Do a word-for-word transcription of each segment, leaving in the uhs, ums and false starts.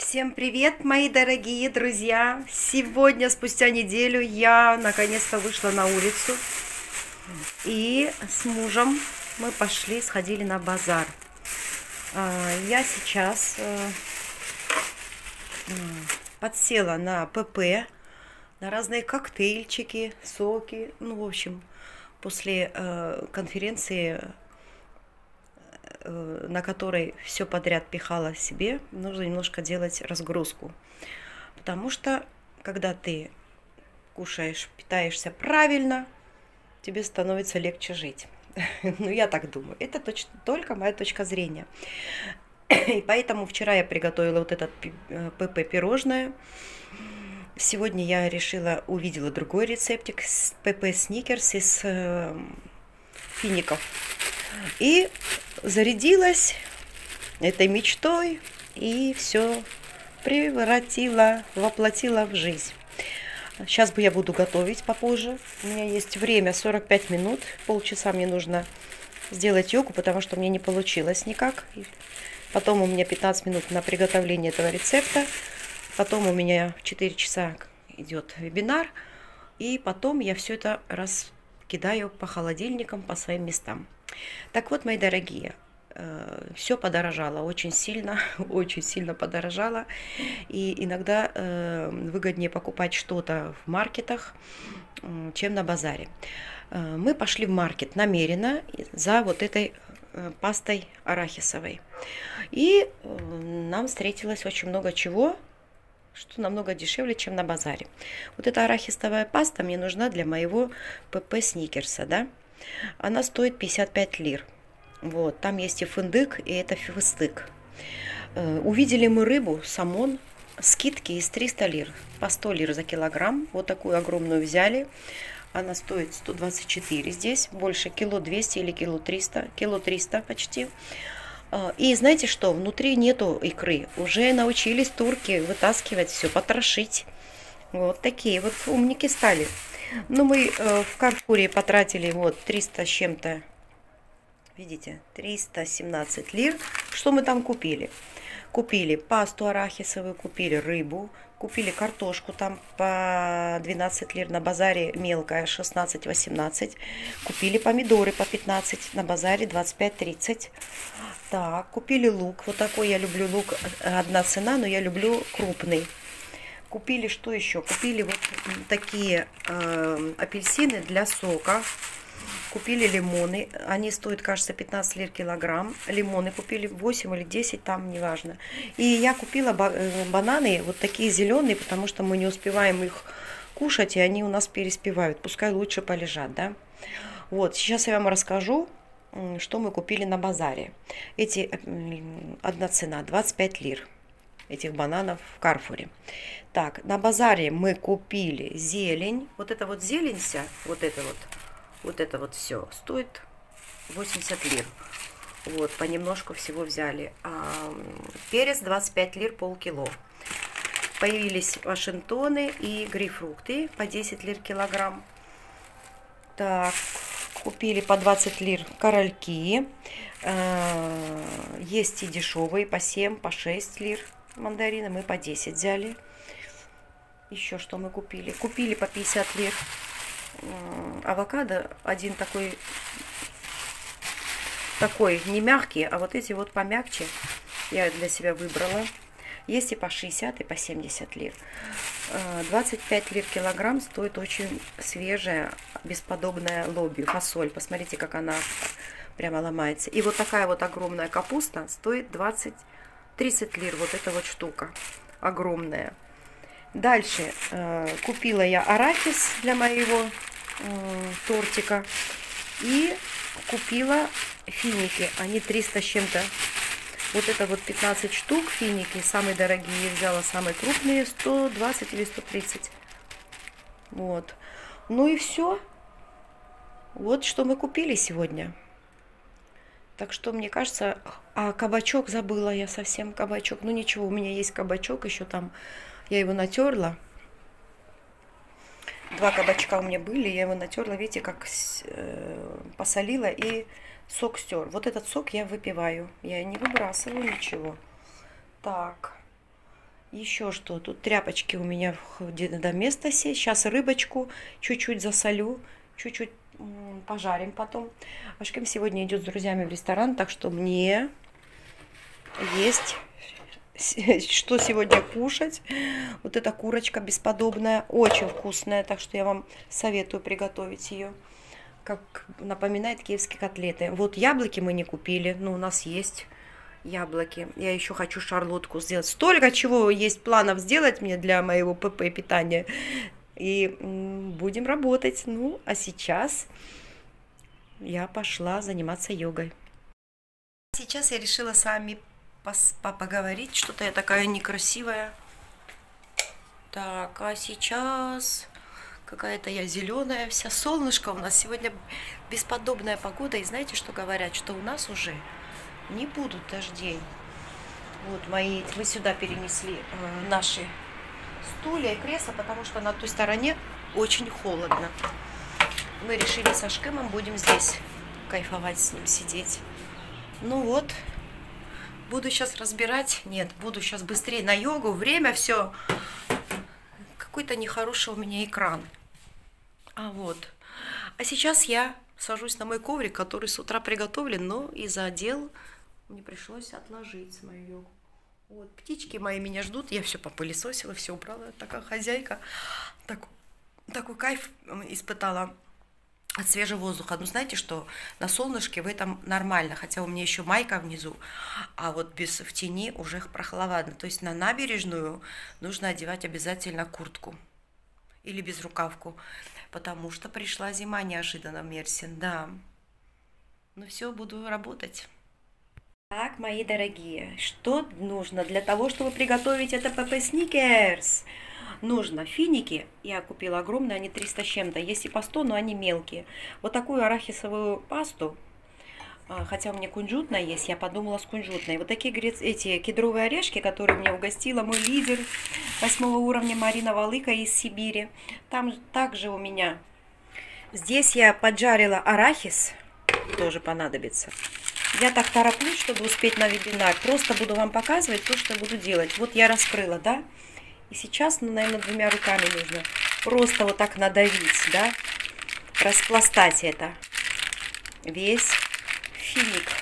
Всем привет, мои дорогие друзья! Сегодня, спустя неделю, я наконец-то вышла на улицу. И с мужем мы пошли, сходили на базар. Я сейчас подсела на ПП, на разные коктейльчики, соки. Ну, в общем, после конференции, на которой все подряд пихала себе, нужно немножко делать разгрузку. Потому что, когда ты кушаешь, питаешься правильно, тебе становится легче жить. Ну, я так думаю. Это точно только моя точка зрения. И поэтому вчера я приготовила вот этот ПП-пирожное. Сегодня я решила, увидела другой рецептик с ПП-сникерс из фиников. И зарядилась этой мечтой и все превратила, воплотила в жизнь. Сейчас бы я буду готовить попозже. У меня есть время сорок пять минут. Полчаса мне нужно сделать йогу, потому что мне не получилось никак. Потом у меня пятнадцать минут на приготовление этого рецепта. Потом у меня в четыре часа идет вебинар. И потом я все это раскидаю по холодильникам, по своим местам. Так вот, мои дорогие, все подорожало очень сильно, очень сильно подорожало. И иногда выгоднее покупать что-то в маркетах, чем на базаре. Мы пошли в маркет намеренно за вот этой пастой арахисовой. И нам встретилось очень много чего, что намного дешевле, чем на базаре. Вот эта арахисовая паста мне нужна для моего ПП-сникерса, да? Она стоит пятьдесят пять лир. Вот, там есть и фундук, и это фистык. Увидели мы рыбу, самон, скидки из триста лир, по сто лир за килограмм. Вот такую огромную взяли. Она стоит сто двадцать четыре здесь, больше кило двести или кило триста, кило триста почти. И знаете что, внутри нету икры. Уже научились турки вытаскивать все, потрошить. Вот такие вот умники стали. Ну, мы э, в Карфуре потратили вот триста с чем-то, видите, триста семнадцать лир. Что мы там купили? Купили пасту арахисовую, купили рыбу, купили картошку там по двенадцать лир, на базаре мелкая шестнадцать-восемнадцать. Купили помидоры по пятнадцать, на базаре двадцать пять тридцать. Так, купили лук, вот такой я люблю лук, одна цена, но я люблю крупный. Купили что еще? Купили вот такие э, апельсины для сока. Купили лимоны. Они стоят, кажется, пятнадцать лир килограмм. Лимоны купили восемь или десять, там неважно. И я купила бананы вот такие зеленые, потому что мы не успеваем их кушать, и они у нас переспевают. Пускай лучше полежат, да? Вот, сейчас я вам расскажу, что мы купили на базаре. Эти, одна цена, двадцать пять лир. Этих бананов в Карфуре. Так, на базаре мы купили зелень. Вот это вот зелень вся, вот это вот, вот это вот все стоит восемьдесят лир. Вот, понемножку всего взяли. А, перец двадцать пять лир, полкило. Появились вашингтоны и грейпфрукты по десять лир килограмм. Так, купили по двадцать лир корольки. А, есть и дешевые по семь, по шесть лир. Мандарины мы по десять взяли. Еще что мы купили? Купили по пятьдесят лир авокадо. Один такой, такой не мягкий, а вот эти вот помягче. Я для себя выбрала. Есть и по шестьдесят, и по семьдесят лир. двадцать пять лир килограмм стоит очень свежая, бесподобная лобби, фасоль. Посмотрите, как она прямо ломается. И вот такая вот огромная капуста стоит двадцать тридцать лир, вот эта вот штука огромная. Дальше э, купила я арахис для моего э, тортика. И купила финики. Они триста с чем-то. Вот это вот пятнадцать штук финики. Самые дорогие взяла, самые крупные сто двадцать или сто тридцать. Вот. Ну и все. Вот что мы купили сегодня. Так что, мне кажется, а кабачок забыла я совсем, кабачок. Ну ничего, у меня есть кабачок, еще там, я его натерла. Два кабачка у меня были, я его натерла, видите, как э, посолила и сок стер. Вот этот сок я выпиваю, я не выбрасываю ничего. Так, Еще что? Тут тряпочки у меня до места сесть. Сейчас рыбочку чуть-чуть засолю, чуть-чуть пожарим потом. Ашкем сегодня идет с друзьями в ресторан, так что мне есть что сегодня кушать. Вот эта курочка бесподобная, очень вкусная, так что я вам советую приготовить ее. Как напоминает киевские котлеты. Вот яблоки мы не купили, но у нас есть яблоки. Я еще хочу шарлотку сделать. Столько чего есть планов сделать мне для моего ПП питания. И будем работать. Ну, а сейчас я пошла заниматься йогой. Сейчас я решила с вами поговорить. Что-то я такая некрасивая. Так, а сейчас какая-то я зеленая вся. Солнышко у нас сегодня бесподобная погода. И знаете, что говорят? Что у нас уже не будут дождей. Вот мои, мы сюда перенесли э, наши стулья и кресла, потому что на той стороне очень холодно. Мы решили со Шкемом будем здесь кайфовать, с ним сидеть. Ну вот, буду сейчас разбирать. Нет, буду сейчас быстрее на йогу. Время все. Какой-то нехороший у меня экран. А вот. А сейчас я сажусь на мой коврик, который с утра приготовлен, но из-за дел мне пришлось отложить мою йогу. Вот, птички мои меня ждут. Я все попылесосила, все убрала. Такая хозяйка. Так, такой кайф испытала от свежего воздуха. Ну, знаете, что на солнышке в этом нормально. Хотя у меня еще майка внизу. А вот без в тени уже прохладно. То есть на набережную нужно одевать обязательно куртку. Или безрукавку. Потому что пришла зима неожиданно в Мерсин. Да. Ну все, буду работать. Так, мои дорогие, что нужно для того, чтобы приготовить это ПП Сникерс? Нужно финики, я купила огромные, они триста с чем-то, есть и по сто, но они мелкие. Вот такую арахисовую пасту, хотя у меня кунжутная есть, я подумала с кунжутной. Вот такие эти кедровые орешки, которые меня угостила мой лидер восьмого уровня Марина Валыка из Сибири. Там также у меня, здесь я поджарила арахис, тоже понадобится. Я так тороплюсь, чтобы успеть на вебинар. Просто буду вам показывать то, что буду делать. Вот я раскрыла, да? И сейчас, ну, наверное, двумя руками нужно просто вот так надавить, да? Распластать это. Весь финик.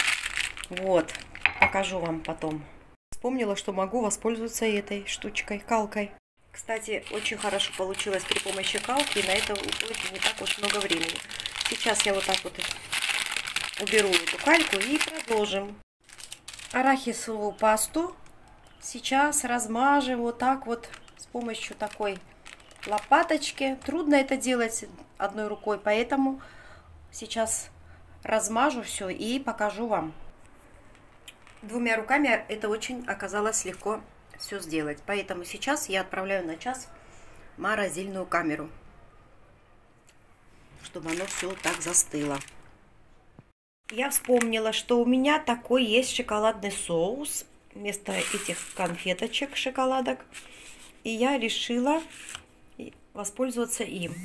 Вот. Покажу вам потом. Вспомнила, что могу воспользоваться этой штучкой, калкой. Кстати, очень хорошо получилось при помощи калки. И на это уходит не так уж много времени. Сейчас я вот так вот уберу эту кальку и продолжим. Арахисовую пасту сейчас размажем вот так вот с помощью такой лопаточки. Трудно это делать одной рукой, поэтому сейчас размажу все и покажу вам. Двумя руками это очень оказалось легко все сделать. Поэтому сейчас я отправляю на час в морозильную камеру, чтобы оно все так застыло. Я вспомнила, что у меня такой есть шоколадный соус вместо этих конфеточек, шоколадок. И я решила воспользоваться им.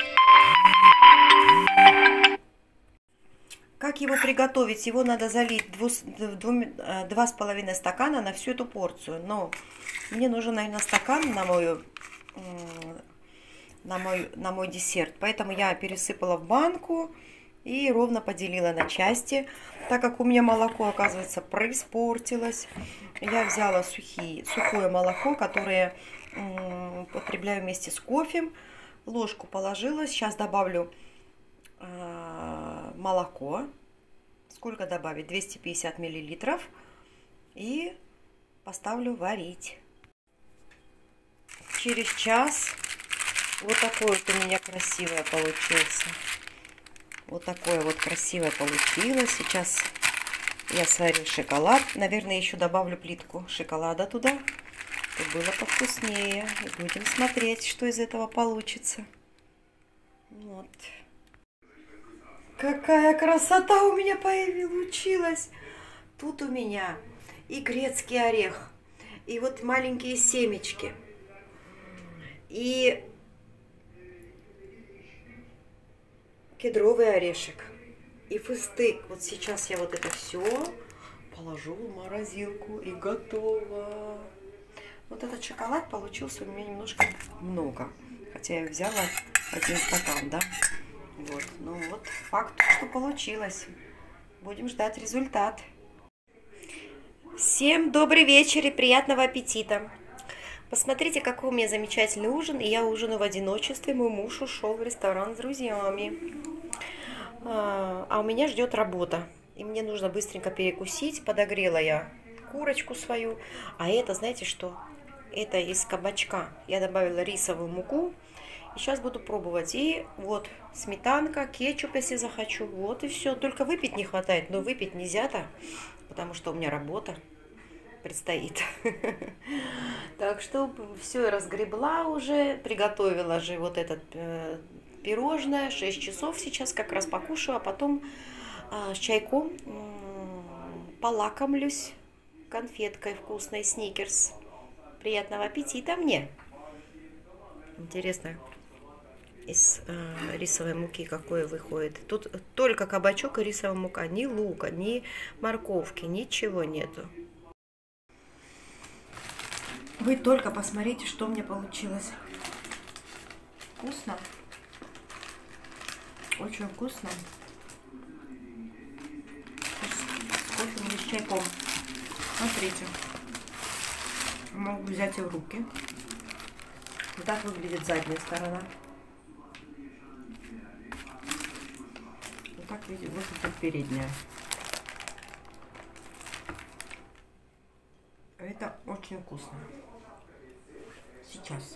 Как его приготовить? Его надо залить два с половиной стакана на всю эту порцию. Но мне нужен, наверное, стакан на мой, на мой, на мой десерт. Поэтому я пересыпала в банку. И ровно поделила на части. Так как у меня молоко, оказывается, происпортилось, я взяла сухие, сухое молоко, которое м, потребляю вместе с кофе. Ложку положила. Сейчас добавлю э, молоко. Сколько добавить? двести пятьдесят миллилитров. И поставлю варить. Через час вот такой вот у меня красивое получился. Вот такое вот красивое получилось. Сейчас я сварю шоколад. Наверное, еще добавлю плитку шоколада туда, чтобы было повкуснее. И будем смотреть, что из этого получится. Вот. Какая красота у меня получилась. Тут у меня и грецкий орех, и вот маленькие семечки, и кедровый орешек и фыстык. Вот сейчас я вот это все положу в морозилку и готово. Вот этот шоколад получился у меня немножко много. Хотя я взяла один стакан, да. Вот. Ну вот факт, что получилось. Будем ждать результат. Всем добрый вечер и приятного аппетита. Посмотрите, какой у меня замечательный ужин. И я ужинаю в одиночестве. Мой муж ушел в ресторан с друзьями. А у меня ждет работа. И мне нужно быстренько перекусить. Подогрела я курочку свою. А это, знаете что? Это из кабачка. Я добавила рисовую муку. И сейчас буду пробовать. И вот сметанка, кетчуп, если захочу. Вот и все. Только выпить не хватает. Но выпить нельзя-то, потому что у меня работа предстоит. Так что все разгребла уже. Приготовила же вот этот э, пирожное. шесть часов сейчас как раз покушаю. А потом э, с чайком э, полакомлюсь конфеткой вкусной Сникерс. Приятного аппетита мне. Интересно, из э, рисовой муки какое выходит. Тут только кабачок и рисовая мука. Ни лука, ни морковки, ничего нету. Вы только посмотрите, что у меня получилось. Вкусно. Очень вкусно. С кофе или с чайком. Смотрите. Могу взять и в руки. Вот так выглядит задняя сторона. Вот так выглядит передняя. Это очень вкусно. Сейчас.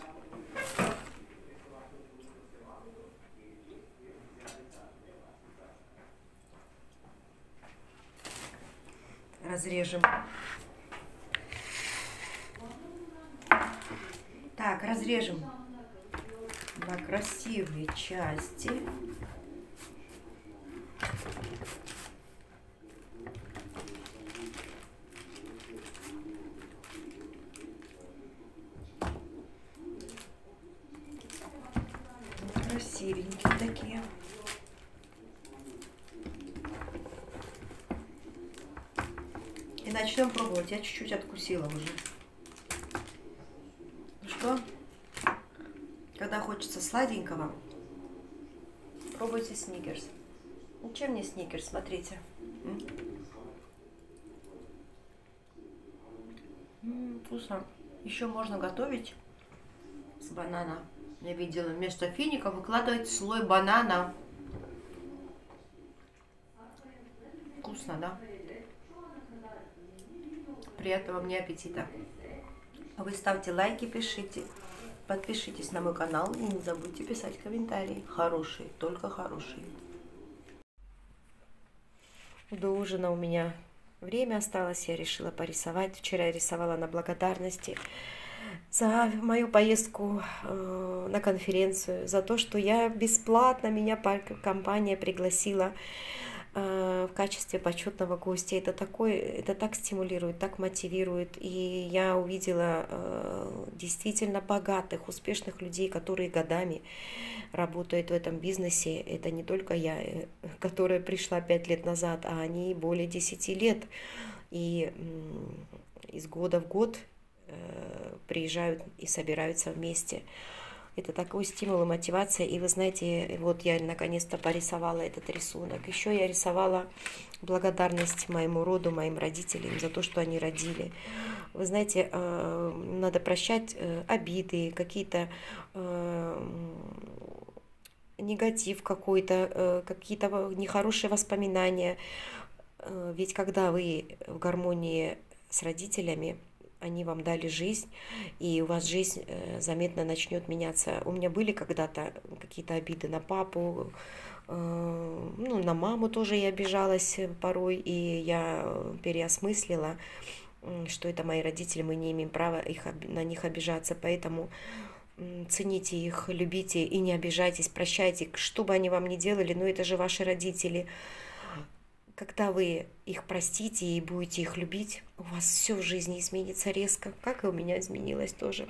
Разрежем. Так, разрежем на красивые части. Красивенькие такие. И начнем пробовать. Я чуть-чуть откусила уже. Ну что, когда хочется сладенького, пробуйте Сникерс. Ну, чем не Сникерс, смотрите. М-м, вкусно. Еще можно готовить с банана. Я видела, вместо финика выкладывать слой банана. Вкусно, да? Приятного мне аппетита. Вы ставьте лайки, пишите. Подпишитесь на мой канал и не забудьте писать комментарии. Хорошие, только хорошие. До ужина у меня время осталось. Я решила порисовать. Вчера я рисовала на благодарности за мою поездку э, на конференцию, за то, что я бесплатно, меня компания пригласила э, в качестве почетного гостя. Это, такой, это так стимулирует, так мотивирует. И я увидела э, действительно богатых, успешных людей, которые годами работают в этом бизнесе. Это не только я, э, которая пришла пять лет назад, а они более десяти лет. И э, из года в год приезжают и собираются вместе. Это такой стимул и мотивация. И вы знаете, вот я наконец-то порисовала этот рисунок. Еще я рисовала благодарность моему роду, моим родителям за то, что они родили. Вы знаете, надо прощать обиды, какие-то негатив какой-то, какие-то нехорошие воспоминания. Ведь когда вы в гармонии с родителями, они вам дали жизнь, и у вас жизнь заметно начнет меняться. У меня были когда-то какие-то обиды на папу, ну, на маму тоже я обижалась порой, и я переосмыслила, что это мои родители, мы не имеем права их, на них обижаться, поэтому цените их, любите и не обижайтесь, прощайте, что бы они вам ни делали, но это же ваши родители. Когда вы их простите и будете их любить, у вас все в жизни изменится резко, как и у меня изменилось тоже.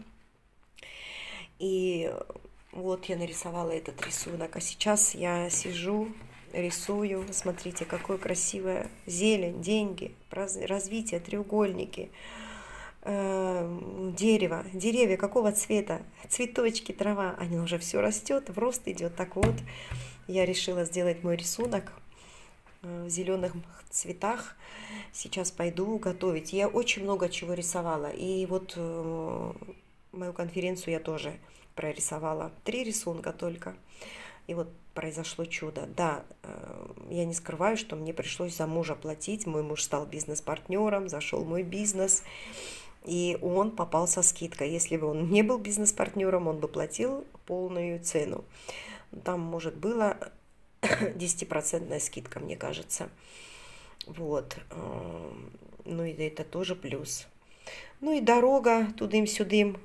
И вот я нарисовала этот рисунок, а сейчас я сижу, рисую. Смотрите, какое красивое зелень, деньги, развитие, треугольники, дерево, деревья какого цвета, цветочки, трава, они уже все растет, в рост идет. Так вот, я решила сделать мой рисунок в зеленых цветах. Сейчас пойду готовить. Я очень много чего рисовала. И вот э, мою конференцию я тоже прорисовала. Три рисунка только. И вот произошло чудо. Да, э, я не скрываю, что мне пришлось за мужа платить. Мой муж стал бизнес-партнером, зашел в мой бизнес. И он попал со скидкой. Если бы он не был бизнес-партнером, он бы платил полную цену. Там, может, было десятипроцентная скидка, мне кажется. Вот. Ну и это тоже плюс. Ну и дорога тудым-сюдым.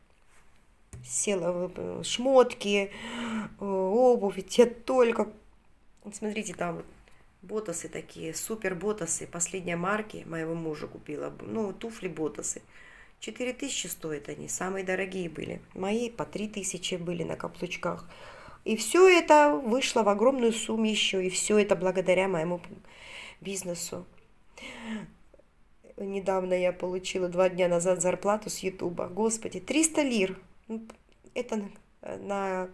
Села шмотки, обувь. Я только... Смотрите, там ботасы такие, супер ботасы. Последней марки моего мужа купила. Ну, туфли ботасы. четыре тысячи стоят они. Самые дорогие были. Мои по три тысячи были на каблучках. И все это вышло в огромную сумму еще. И все это благодаря моему бизнесу. Недавно я получила два дня назад зарплату с Ютуба. Господи, триста лир. Это на,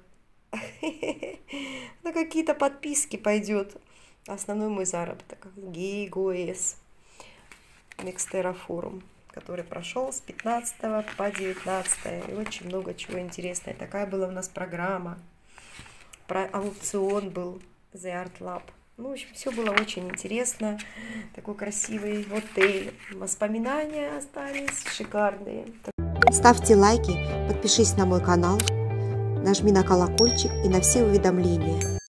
на какие-то подписки пойдет. Основной мой заработок. ГИГОЭС. Микстера форум, который прошел с пятнадцатого по девятнадцатое. И очень много чего интересного. Такая была у нас программа. Про аукцион был The Art Lab. Ну, в общем, все было очень интересно. Такой красивый отель. Воспоминания остались шикарные. Ставьте лайки, подпишись на мой канал, нажми на колокольчик и на все уведомления.